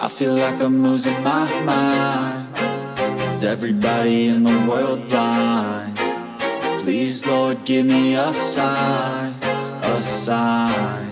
I feel like I'm losing my mind. Is everybody in the world blind? Please Lord give me a sign, a sign.